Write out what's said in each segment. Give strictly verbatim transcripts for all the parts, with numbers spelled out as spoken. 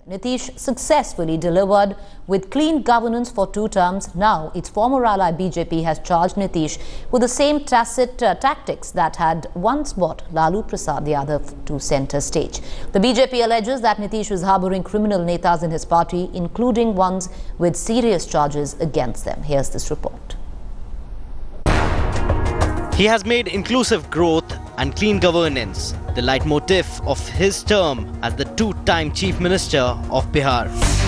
Nitish successfully delivered with clean governance for two terms. Now, its former ally B J P has charged Nitish with the same tacit uh, tactics that had once brought Lalu Prasad the other to centre stage. The B J P alleges that Nitish was harbouring criminal netas in his party, including ones with serious charges against them. Here's this report. He has made inclusive growth and clean governance the leitmotif of his term as the two-time Chief Minister of Bihar.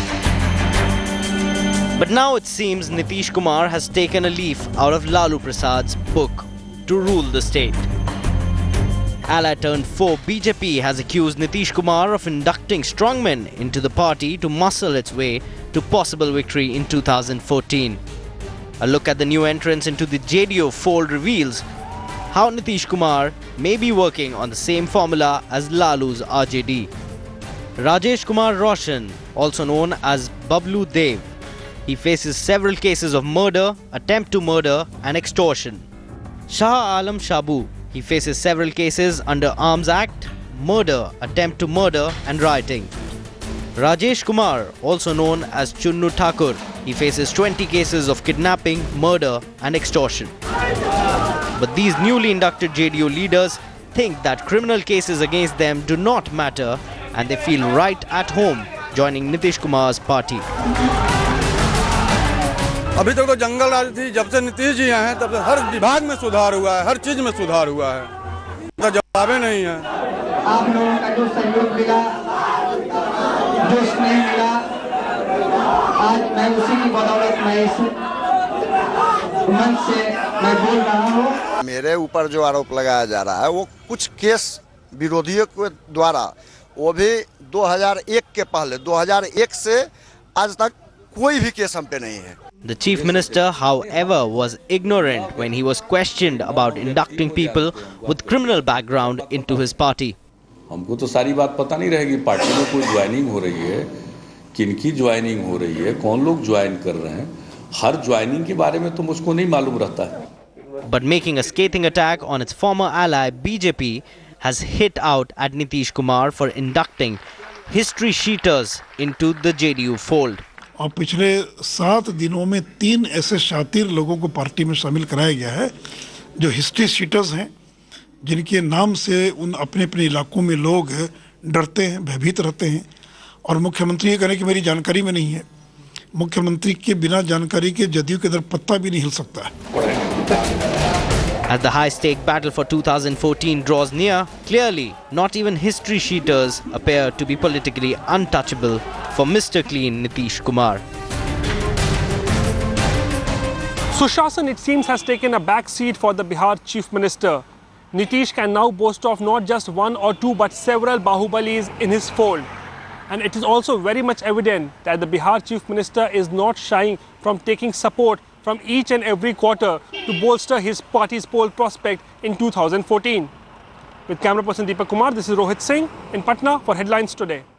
But now it seems Nitish Kumar has taken a leaf out of Lalu Prasad's book to rule the state. Ally turned foe B J P has accused Nitish Kumar of inducting strongmen into the party to muscle its way to possible victory in two thousand fourteen. A look at the new entrance into the J D U fold reveals how Nitish Kumar may be working on the same formula as Lalu's R J D. Rajesh Kumar Roshan, also known as Bablu Dev, he faces several cases of murder, attempt to murder and extortion. Shah Alam Shabu, he faces several cases under Arms Act, murder, attempt to murder and rioting. Rajesh Kumar, also known as Chunnu Thakur, he faces twenty cases of kidnapping, murder and extortion. But these newly inducted J D U leaders think that criminal cases against them do not matter and they feel right at home joining Nitish Kumar's party. अभी तक तो जंगल राज थी, जब से नीतीश जी आए हैं तब से हर विभाग में सुधार हुआ है, हर चीज में सुधार हुआ है, तो जवाब नहीं है। आप लोगों का जो सहयोग मिला, जो स्नेह मिला, आज मैं उसी की बदौलत मैं इस मन से मैं बोल रहा हूँ। मेरे ऊपर जो आरोप लगाया जा रहा है वो कुछ केस विरोधियों के द्वारा, वो भी दो हज़ार एक के पहले, दो हज़ार एक से आज तक कोई भी केस हम पे नहीं है। The Chief Minister, however, was ignorant when he was questioned about inducting people with criminal background into his party. हमको तो सारी बात पता नहीं रहेगी, पार्टी में कोई ज्वाइनिंग हो रही है, किनकी ज्वाइनिंग हो रही है, कौन लोग ज्वाइन कर रहे हैं, हर ज्वाइनिंग के बारे में तो मुझको नहीं मालूम रहता है। But making a scathing attack on its former ally B J P has hit out at Nitish Kumar for inducting history sheeters into the J D U fold. और पिछले सात दिनों में तीन ऐसे शातिर लोगों को पार्टी में शामिल कराया गया है जो हिस्ट्री शीटर्स हैं, जिनके नाम से उन अपने अपने इलाकों में लोग डरते हैं, भयभीत रहते हैं। और मुख्यमंत्री ये कह रहे हैं कि मेरी जानकारी में नहीं है। मुख्यमंत्री के बिना जानकारी के जदयू के इधर पत्ता भी नहीं हिल सकता है। As the high-stake battle for two thousand fourteen draws near, clearly not even history sheeters appear to be politically untouchable for Mister Clean Nitish Kumar. Sushashan, it seems, has taken a back seat for the Bihar Chief Minister. Nitish can now boast of not just one or two but several Bahubalis in his fold. And it is also very much evident that the Bihar Chief Minister is not shying from taking support from each and every quarter to bolster his party's poll prospect in two thousand fourteen. With camera person Deepak Kumar, this is Rohit Singh in Patna for Headlines Today.